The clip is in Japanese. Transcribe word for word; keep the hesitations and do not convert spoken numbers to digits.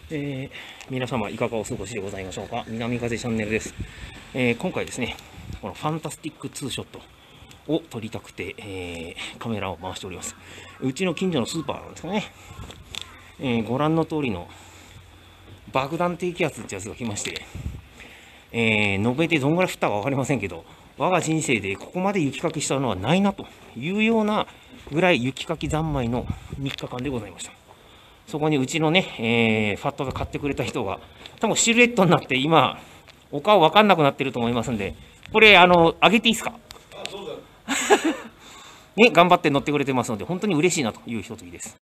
えー、皆様いかがお過ごしでございましょうか。南風チャンネルです。えー、今回ですね、このファンタスティックツーショットを撮りたくて、えー、カメラを回しております。うちの近所のスーパーなんですかね。えー、ご覧の通りの爆弾低気圧ってやつが来まして、えー、延べてどんぐらい降ったか分かりませんけど、我が人生でここまで雪かきしたのはないなというようなぐらい雪かき三昧のみっかかんでございました。そこにうちのね、えー、ファットが買ってくれた人が、多分シルエットになって、今、お顔分かんなくなってると思いますんで、これ、あの、あげていいですか？ね、頑張って乗ってくれてますので、本当に嬉しいなという一つです。